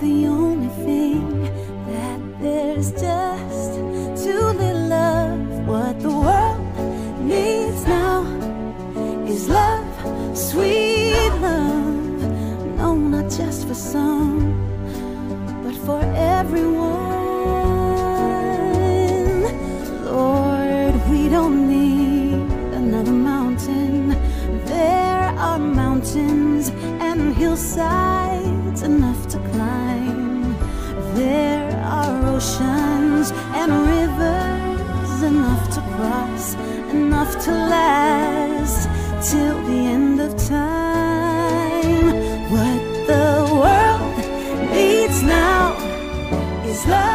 the only thing that there's just too little of. What the world needs now is love, sweet love. No, not just for some, but for everyone. Lord, we don't need another mountain. There are mountains and hillsides enough to climb. There are oceans and rivers enough to cross, enough to last till the end of time. What the world needs now is love.